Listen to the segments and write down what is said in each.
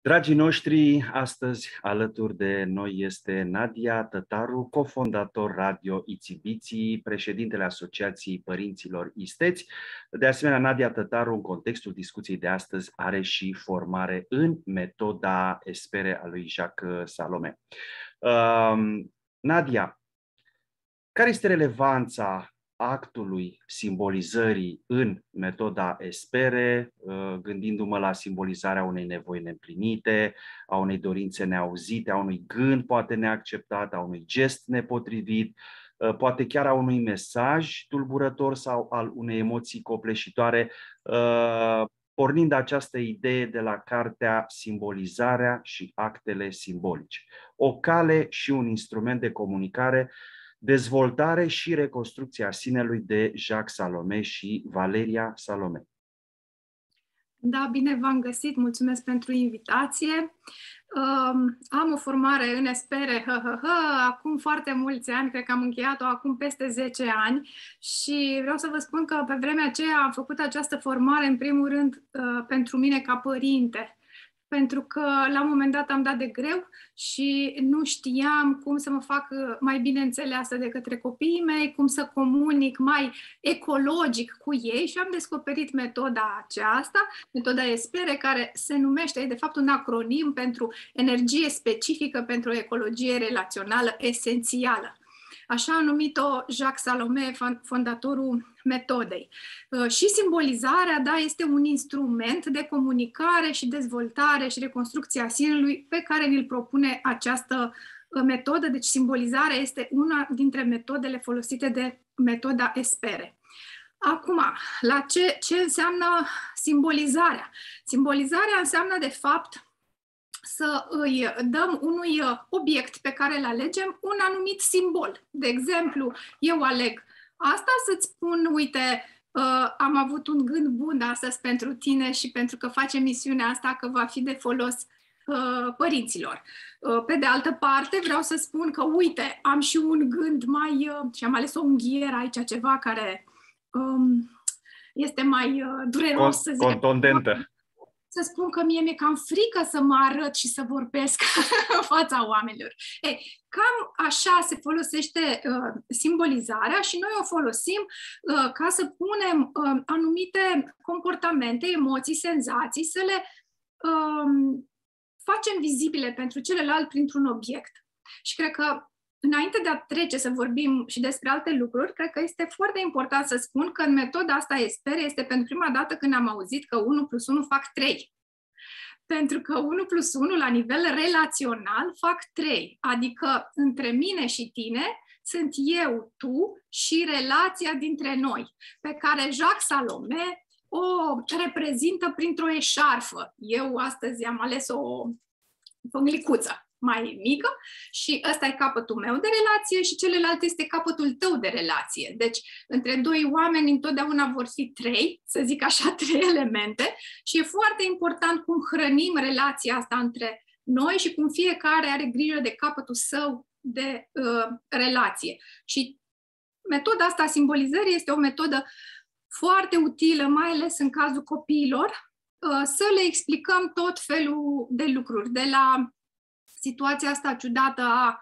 Dragii noștri, astăzi alături de noi este Nadia Tătaru, cofondator Radio Ițibiții, președintele Asociației Părinților Isteți. De asemenea, Nadia Tătaru, în contextul discuției de astăzi, are și formare în metoda Espere a lui Jacques Salomé. Nadia, care este relevanța actului simbolizării în metoda Espere, gândindu-mă la simbolizarea unei nevoi neîmplinite, a unei dorințe neauzite, a unui gând poate neacceptat, a unui gest nepotrivit, poate chiar a unui mesaj tulburător sau al unei emoții copleșitoare, pornind această idee de la cartea Simbolizarea și actele simbolice. O cale și un instrument de comunicare, dezvoltare și reconstrucția sinelui de Jacques Salomé și Valeria Salomé. Da, bine v-am găsit, mulțumesc pentru invitație. Am o formare în Espere, acum foarte mulți ani, cred că am încheiat-o acum peste 10 ani și vreau să vă spun că pe vremea aceea am făcut această formare în primul rând pentru mine ca părinte. Pentru că la un moment dat am dat de greu și nu știam cum să mă fac mai bine înțeleasă de către copiii mei, cum să comunic mai ecologic cu ei și am descoperit metoda aceasta, metoda Espere, care se numește, e de fapt un acronim pentru energie specifică pentru o ecologie relațională esențială. Așa a numit-o Jacques Salomé, fondatorul metodei. Și simbolizarea, da, este un instrument de comunicare și dezvoltare și reconstrucție a sinelui pe care ni-l propune această metodă. Deci simbolizarea este una dintre metodele folosite de metoda Espere. Acum, la ce înseamnă simbolizarea? Simbolizarea înseamnă, de fapt, să îi dăm unui obiect pe care îl alegem un anumit simbol. De exemplu, eu aleg asta să-ți spun, uite, am avut un gând bun astăzi pentru tine și pentru că facem misiunea asta, că va fi de folos părinților. Pe de altă parte, vreau să spun că, uite, am și un gând mai... și am ales o unghieră aici, ceva care este mai dureros, să zic. Contundentă. Să spun că mie mi-e cam frică să mă arăt și să vorbesc în fața oamenilor. Cam așa se folosește simbolizarea și noi o folosim ca să punem anumite comportamente, emoții, senzații, să le facem vizibile pentru celălalt printr-un obiect. Și cred că înainte de a trece să vorbim și despre alte lucruri, cred că este foarte important să spun că în metoda asta Espere este pentru prima dată când am auzit că 1 + 1 fac 3. Pentru că 1 + 1 la nivel relațional fac 3. Adică între mine și tine sunt eu, tu și relația dintre noi, pe care Jacques Salomé o reprezintă printr-o eșarfă. Eu astăzi am ales o pânglicuță mai mică și ăsta e capătul meu de relație și celălalt este capătul tău de relație. Deci, între doi oameni întotdeauna vor fi 3, să zic așa, 3 elemente și e foarte important cum hrănim relația asta între noi și cum fiecare are grijă de capătul său de relație. Și metoda asta a simbolizării este o metodă foarte utilă, mai ales în cazul copiilor, să le explicăm tot felul de lucruri, de la situația asta ciudată a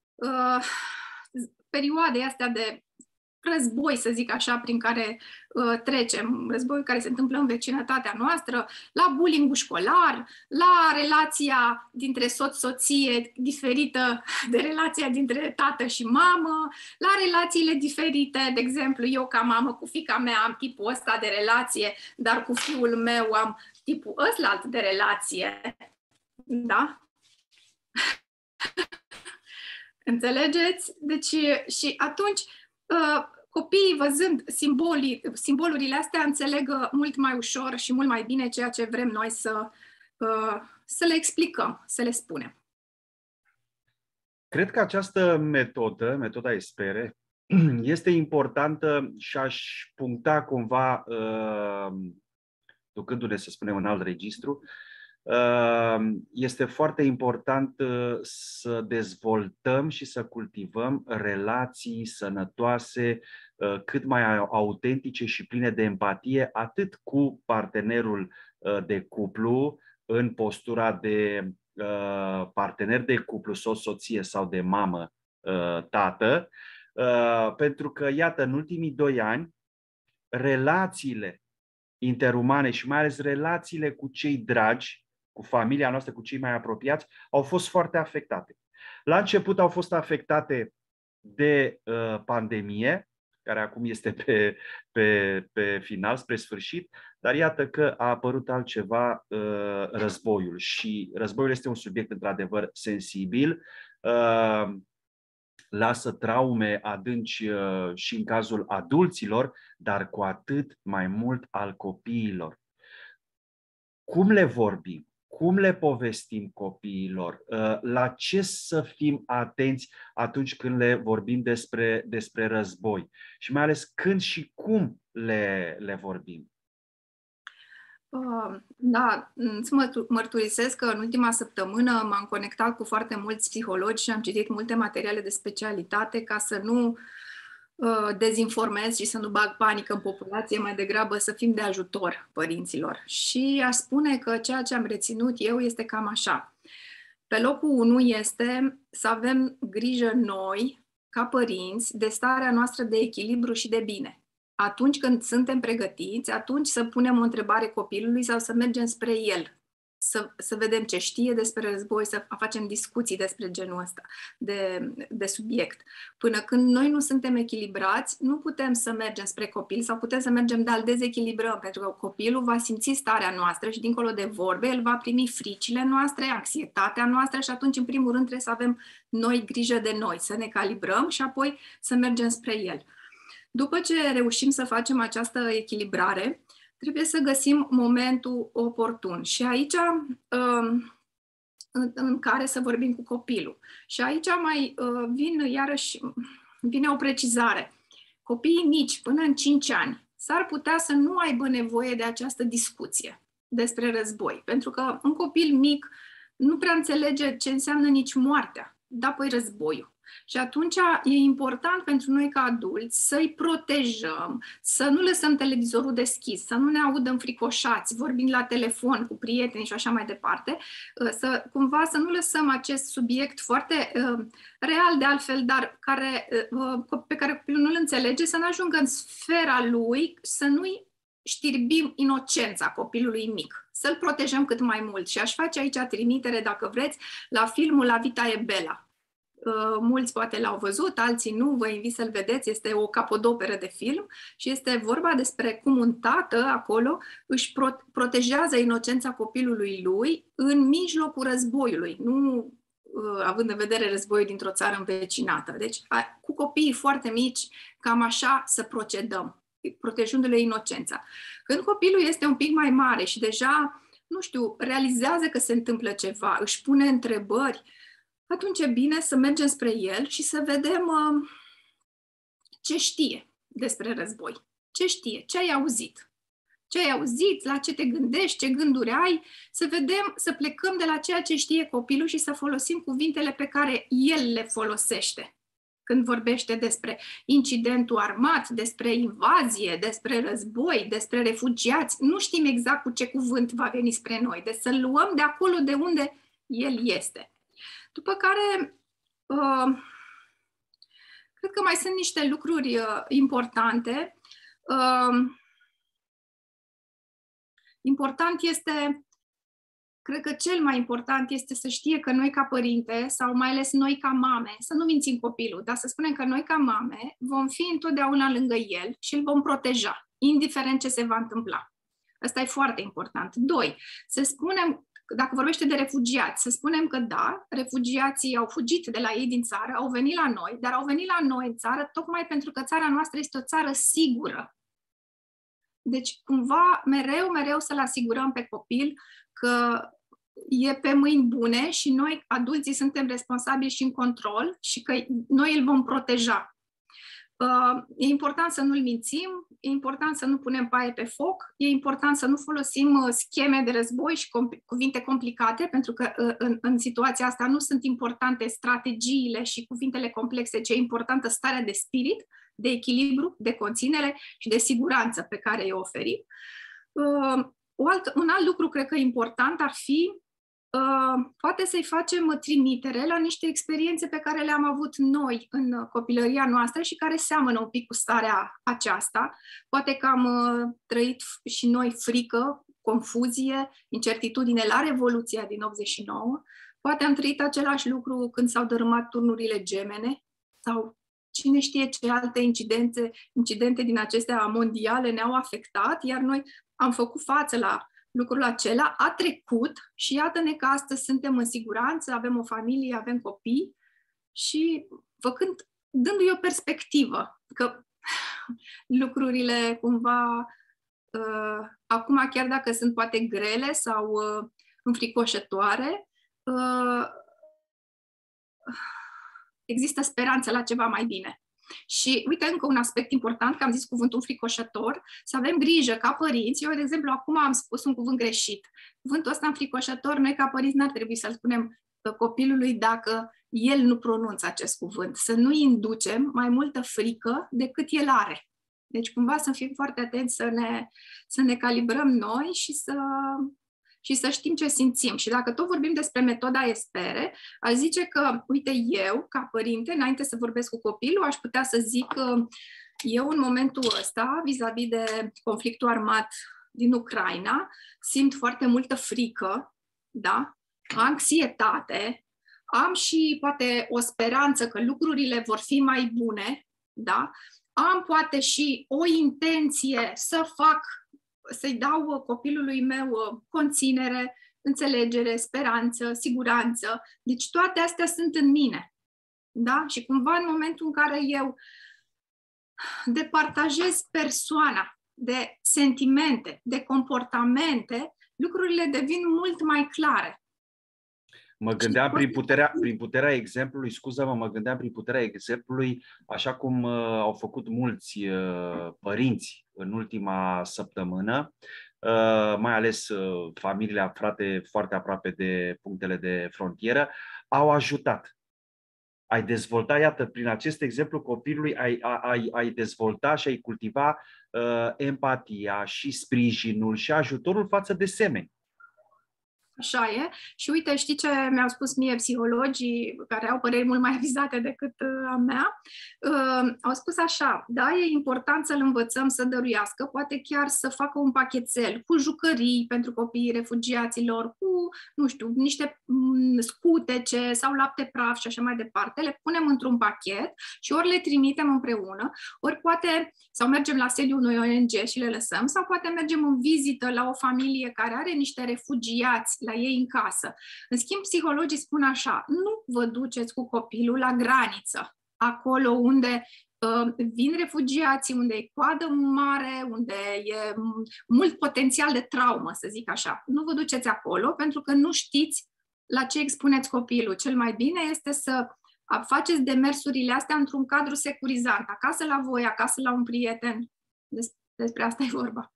perioadei astea de război, să zic așa, prin care trecem, războiul care se întâmplă în vecinătatea noastră, la bullying-ul școlar, la relația dintre soț-soție diferită de relația dintre tată și mamă, la relațiile diferite, de exemplu, eu ca mamă cu fiica mea am tipul ăsta de relație, dar cu fiul meu am tipul ăslalt de relație, da? Înțelegeți? Deci, și atunci copiii, văzând simbolurile astea, înțeleg mult mai ușor și mult mai bine ceea ce vrem noi să le explicăm, să le spunem. Cred că această metodă, metoda Espere, este importantă și aș puncta cumva, ducându-ne, să spunem, în alt registru, este foarte important să dezvoltăm și să cultivăm relații sănătoase, cât mai autentice și pline de empatie, atât cu partenerul de cuplu, în postura de partener de cuplu, soție sau de mamă, tată, pentru că, iată, în ultimii 2 ani, relațiile interumane și mai ales relațiile cu cei dragi, cu familia noastră, cu cei mai apropiați, au fost foarte afectate. La început au fost afectate de pandemie, care acum este pe final, spre sfârșit, dar iată că a apărut altceva, războiul. Și războiul este un subiect într-adevăr sensibil, lasă traume adânci și în cazul adulților, dar cu atât mai mult al copiilor. Cum le vorbim? Cum le povestim copiilor? La ce să fim atenți atunci când le vorbim despre război? Și mai ales când și cum le vorbim? Da, îți mărturisesc că în ultima săptămână m-am conectat cu foarte mulți psihologi și am citit multe materiale de specialitate ca să nu dezinformez și să nu bag panică în populație, mai degrabă să fim de ajutor părinților. Și aș spune că ceea ce am reținut eu este cam așa. Pe locul 1 este să avem grijă noi, ca părinți, de starea noastră de echilibru și de bine. Atunci când suntem pregătiți, atunci să punem o întrebare copilului sau să mergem spre el, să vedem ce știe despre război, să facem discuții despre genul ăsta de subiect. Până când noi nu suntem echilibrați, nu putem să mergem spre copil sau putem să mergem, dar îl dezechilibrăm, pentru că copilul va simți starea noastră și dincolo de vorbe, el va primi fricile noastre, anxietatea noastră și atunci, în primul rând, trebuie să avem noi grijă de noi, să ne calibrăm și apoi să mergem spre el. După ce reușim să facem această echilibrare, trebuie să găsim momentul oportun și aici în care să vorbim cu copilul. Și aici mai vine o precizare. Copiii mici, până în 5 ani, s-ar putea să nu aibă nevoie de această discuție despre război, pentru că un copil mic nu prea înțelege ce înseamnă nici moartea, dar apoi războiul. Și atunci e important pentru noi ca adulți să-i protejăm, să nu lăsăm televizorul deschis, să nu ne audă înfricoșați, vorbind la telefon cu prieteni și așa mai departe, cumva să nu lăsăm acest subiect foarte real de altfel, dar pe care copilul nu-l înțelege, să nu ajungă în sfera lui, să nu-i știrbim inocența copilului mic, să-l protejăm cât mai mult. Și aș face aici trimitere, dacă vreți, la filmul La Vita e Bella. Mulți poate l-au văzut, alții nu, vă invit să-l vedeți, este o capodoperă de film și este vorba despre cum un tată acolo își protejează inocența copilului lui în mijlocul războiului, nu având în vedere războiul dintr-o țară învecinată. Deci, cu copiii foarte mici, cam așa să procedăm, protejându-le inocența. Când copilul este un pic mai mare și deja, nu știu, realizează că se întâmplă ceva, își pune întrebări, atunci e bine să mergem spre el și să vedem ce știe despre război. Ce știe, ce ai auzit. Ce ai auzit, la ce te gândești, ce gânduri ai, să vedem, să plecăm de la ceea ce știe copilul și să folosim cuvintele pe care el le folosește. Când vorbește despre incidentul armat, despre invazie, despre război, despre refugiați, nu știm exact cu ce cuvânt va veni spre noi, deci să-l luăm de acolo de unde el este. După care, cred că mai sunt niște lucruri importante. Important este, cred că cel mai important este să știe că noi ca părinte, sau mai ales noi ca mame, să nu mințim copilul, dar să spunem că noi ca mame vom fi întotdeauna lângă el și îl vom proteja, indiferent ce se va întâmpla. Asta e foarte important. 2. Să spunem, dacă vorbește de refugiați, să spunem că da, refugiații au fugit de la ei din țară, au venit la noi, dar au venit la noi în țară tocmai pentru că țara noastră este o țară sigură. Deci, cumva, mereu să-l asigurăm pe copil că e pe mâini bune și noi, adulții, suntem responsabili și în control și că noi îl vom proteja. E important să nu-l mințim, e important să nu punem paie pe foc, e important să nu folosim scheme de război și cuvinte complicate, pentru că în situația asta nu sunt importante strategiile și cuvintele complexe, ci e importantă starea de spirit, de echilibru, de conținere și de siguranță pe care o oferim. Un alt lucru, cred că important, ar fi poate să-i facem trimitere la niște experiențe pe care le-am avut noi în copilăria noastră și care seamănă un pic cu starea aceasta. Poate că am trăit și noi frică, confuzie, incertitudine la Revoluția din 89. Poate am trăit același lucru când s-au dărâmat turnurile gemene sau cine știe ce alte incidente din acestea mondiale ne-au afectat, iar noi am făcut față la lucrul acela, a trecut și iată-ne că astăzi suntem în siguranță, avem o familie, avem copii și dându-i o perspectivă, că lucrurile cumva acum, chiar dacă sunt poate grele sau înfricoșătoare, există speranță la ceva mai bine. Și uite încă un aspect important, că am zis cuvântul înfricoșător, să avem grijă ca părinți. Eu, de exemplu, acum am spus un cuvânt greșit. Cuvântul ăsta înfricoșător, noi ca părinți n-ar trebui să-l spunem copilului dacă el nu pronunță acest cuvânt. Să nu-i inducem mai multă frică decât el are. Deci cumva să fim foarte atenți să ne calibrăm noi și să știm ce simțim. Și dacă tot vorbim despre metoda Espere, aș zice că, uite, eu, ca părinte, înainte să vorbesc cu copilul, aș putea să zic că eu, în momentul ăsta, vis-a-vis de conflictul armat din Ucraina, simt foarte multă frică, da? Anxietate, am și poate o speranță că lucrurile vor fi mai bune, da? Am poate și o intenție să-i dau copilului meu conținere, înțelegere, speranță, siguranță. Deci toate astea sunt în mine. Da? Și cumva în momentul în care eu departajez persoana de sentimente, de comportamente, lucrurile devin mult mai clare. Mă gândeam prin puterea exemplului, scuză-mă, mă gândeam prin puterea exemplului, așa cum au făcut mulți părinți în ultima săptămână, mai ales familiile aflate foarte aproape de punctele de frontieră, au ajutat. Ai dezvolta, iată, prin acest exemplu copilului, ai dezvolta și ai cultiva empatia și sprijinul și ajutorul față de semeni. Așa e. Și uite, știi ce mi-au spus mie psihologii care au păreri mult mai avizate decât a mea? Au spus așa, da, e important să-l învățăm să dăruiască, poate chiar să facă un pachetel cu jucării pentru copiii refugiaților, cu, nu știu, niște scutece sau lapte praf și așa mai departe, le punem într-un pachet și ori le trimitem împreună, ori poate, sau mergem la sediul unui ONG și le lăsăm, sau poate mergem în vizită la o familie care are niște refugiați la ei în casă. În schimb, psihologii spun așa, nu vă duceți cu copilul la graniță, acolo unde vin refugiații, unde e coadă mare, unde e mult potențial de traumă, să zic așa. Nu vă duceți acolo pentru că nu știți la ce expuneți copilul. Cel mai bine este să faceți demersurile astea într-un cadru securizant, acasă la voi, acasă la un prieten. Despre asta e vorba.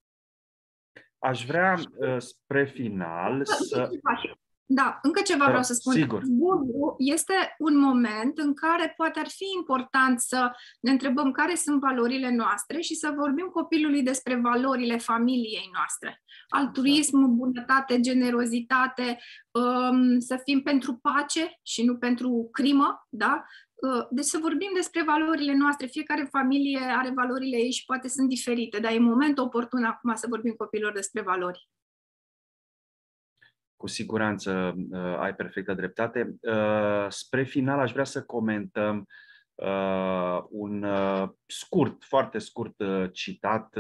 Aș vrea, spre final, să... Da, încă ceva vreau să spun. Sigur. Este un moment în care poate ar fi important să ne întrebăm care sunt valorile noastre și să vorbim copilului despre valorile familiei noastre. Altruism, bunătate, generozitate, să fim pentru pace și nu pentru crimă, da? Deci să vorbim despre valorile noastre. Fiecare familie are valorile ei și poate sunt diferite, dar e momentul oportun acum să vorbim copilor despre valori. Cu siguranță ai perfectă dreptate. Spre final aș vrea să comentăm un foarte scurt citat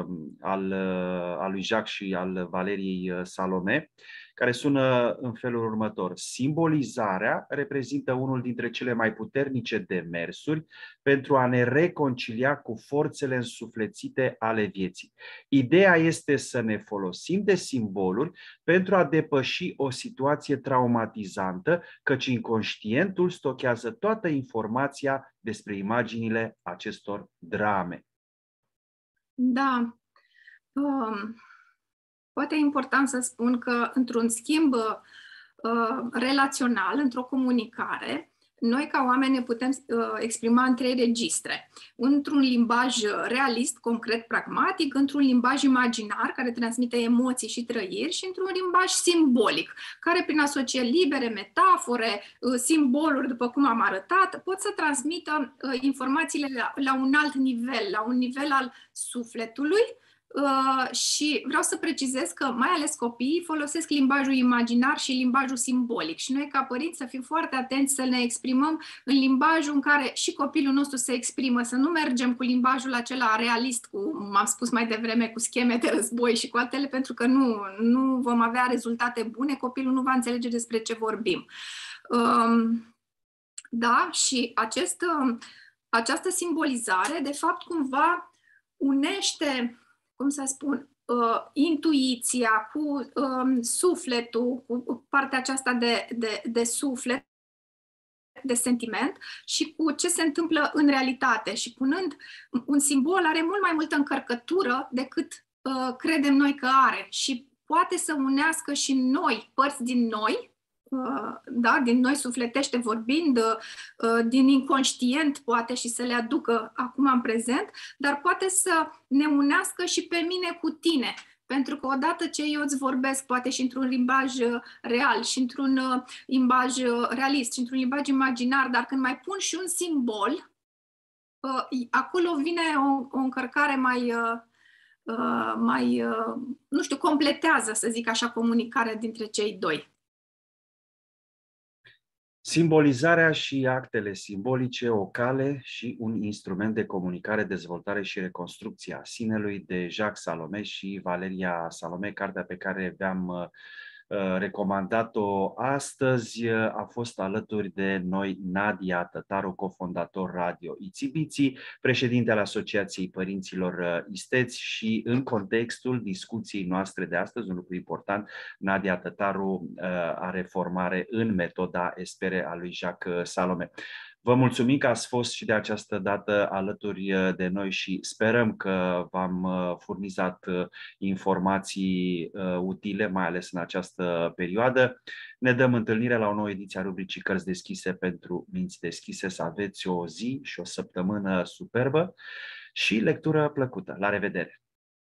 al lui Jacques și al Valeriei Salome, care sună în felul următor. Simbolizarea reprezintă unul dintre cele mai puternice demersuri pentru a ne reconcilia cu forțele însuflețite ale vieții. Ideea este să ne folosim de simboluri pentru a depăși o situație traumatizantă, căci inconștientul stochează toată informația despre imaginile acestor drame. Da. Poate e important să spun că într-un schimb relațional, într-o comunicare, noi ca oameni ne putem exprima în 3 registre. Într-un limbaj realist, concret, pragmatic, într-un limbaj imaginar, care transmite emoții și trăiri, și într-un limbaj simbolic, care prin asocieri libere, metafore, simboluri, după cum am arătat, pot să transmită informațiile la un alt nivel, la un nivel al sufletului. Și vreau să precizez că mai ales copiii folosesc limbajul imaginar și limbajul simbolic și noi ca părinți să fim foarte atenți să ne exprimăm în limbajul în care și copilul nostru se exprimă, să nu mergem cu limbajul acela realist, cum am spus mai devreme, cu scheme de război și cu altele, pentru că nu vom avea rezultate bune, copilul nu va înțelege despre ce vorbim. Da, și această simbolizare, de fapt, cumva unește, cum să spun, intuiția cu sufletul, cu partea aceasta de suflet, de sentiment și cu ce se întâmplă în realitate. Și punând un simbol are mult mai multă încărcătură decât credem noi că are și poate să unească și noi, părți din noi, da, din noi sufletește vorbind, din inconștient poate și să le aducă acum în prezent, dar poate să ne unească și pe mine cu tine. Pentru că odată ce eu îți vorbesc, poate și într-un limbaj real, și într-un limbaj realist, și într-un limbaj imaginar, dar când mai pun și un simbol, acolo vine o încărcare mai, nu știu, completează, să zic așa, comunicarea dintre cei doi. Simbolizarea și actele simbolice, o cale și un instrument de comunicare, dezvoltare și reconstrucție a sinelui, de Jacques Salomé și Valeria Salomé, cartea pe care v-am recomandat-o astăzi. A fost alături de noi Nadia Tătaru, cofondator Radio Itsy-Bitsy, președinte al Asociației Părinților Isteți, și în contextul discuției noastre de astăzi, un lucru important, Nadia Tătaru are formare în metoda Espere a lui Jacques Salomé. Vă mulțumim că ați fost și de această dată alături de noi și sperăm că v-am furnizat informații utile, mai ales în această perioadă. Ne dăm întâlnire la o nouă ediție a rubricii Cărți deschise pentru minți deschise. Să aveți o zi și o săptămână superbă și lectură plăcută. La revedere!